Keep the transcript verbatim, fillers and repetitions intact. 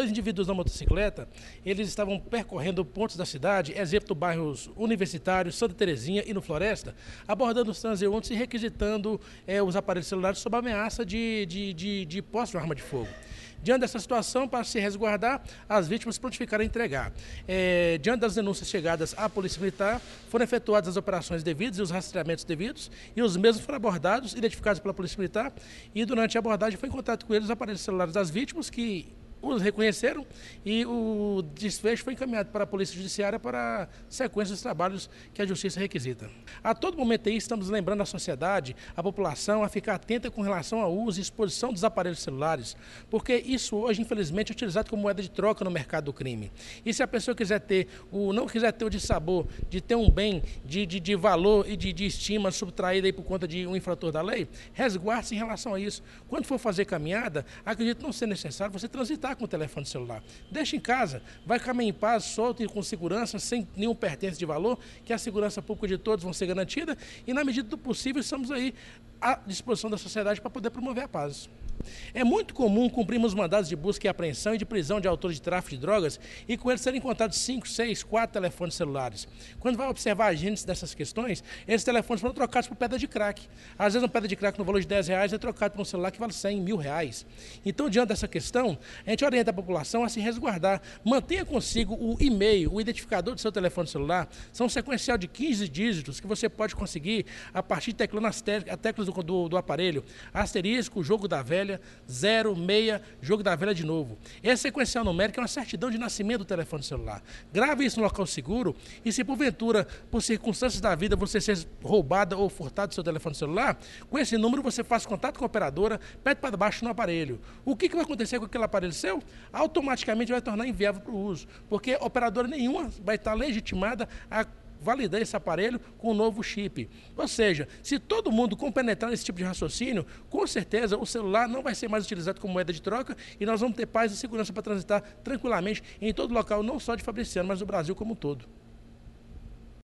dois indivíduos na motocicleta, eles estavam percorrendo pontos da cidade, exemplo, bairros Universitários, Santa Terezinha e no Floresta, abordando os transeuntes e requisitando é, os aparelhos celulares sob ameaça de, de, de, de posse de uma arma de fogo. Diante dessa situação, para se resguardar, as vítimas prontificaram a entregar. É, diante das denúncias chegadas à Polícia Militar, foram efetuadas as operações devidas e os rastreamentos devidos, e os mesmos foram abordados, identificados pela Polícia Militar, e durante a abordagem foi em contato com eles os aparelhos celulares das vítimas, que os reconheceram, e o desfecho foi encaminhado para a Polícia Judiciária para a sequência dos trabalhos que a Justiça requisita. A todo momento aí estamos lembrando a sociedade, a população, a ficar atenta com relação ao uso e exposição dos aparelhos celulares, porque isso hoje, infelizmente, é utilizado como moeda de troca no mercado do crime. E se a pessoa quiser ter, o, não quiser ter o dissabor de ter um bem de, de, de valor e de, de estima subtraída aí por conta de um infrator da lei, resguarde-se em relação a isso. Quando for fazer caminhada, acredito não ser necessário você transitar com o telefone celular. Deixa em casa, vai caminhar em paz, solto e com segurança, sem nenhum pertence de valor, que a segurança pública de todos vão ser garantida, e na medida do possível estamos aí à disposição da sociedade para poder promover a paz. É muito comum cumprirmos mandados de busca e apreensão e de prisão de autores de tráfico de drogas e com eles serem encontrados cinco, seis, quatro telefones celulares. Quando vai observar agentes dessas questões, esses telefones foram trocados por pedra de crack. Às vezes uma pedra de crack no valor de dez reais é trocado por um celular que vale cem mil reais. Então, diante dessa questão, a gente orienta a população a se resguardar. Mantenha consigo o e-mail, o identificador do seu telefone celular. São um sequencial de quinze dígitos que você pode conseguir a partir de teclando as teclas do, do, do aparelho. Asterisco, jogo da velha, zero, seis, jogo da velha de novo. Esse sequencial numérico é uma certidão de nascimento do telefone celular. Grave isso no local seguro e se porventura, por circunstâncias da vida, você ser roubada ou furtado do seu telefone celular, com esse número você faz contato com a operadora, pede para baixo no aparelho. O que, que vai acontecer com aquele aparelho seu? Automaticamente vai tornar inviável para o uso, porque operadora nenhuma vai estar legitimada a validar esse aparelho com um novo chip. Ou seja, se todo mundo compenetrar nesse tipo de raciocínio, com certeza o celular não vai ser mais utilizado como moeda de troca e nós vamos ter paz e segurança para transitar tranquilamente em todo local, não só de Fabriciano, mas do Brasil como um todo.